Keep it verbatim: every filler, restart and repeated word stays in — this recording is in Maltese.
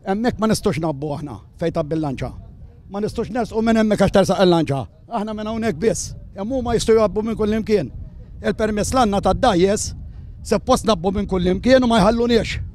Hemmhekk ma nistgħux nabbu aħna fejn tabbi l-lanċa. Ma nistgħux nersqu minn hemmhekk għax tersaq il-lanċa. Aħna minn hawnhekk biss. Hemm huma jistgħu jabbu minn kullimkien. Il-permess l-għandna tad-dajjes suppost nabbu minn kullimkien u ma jħallunix.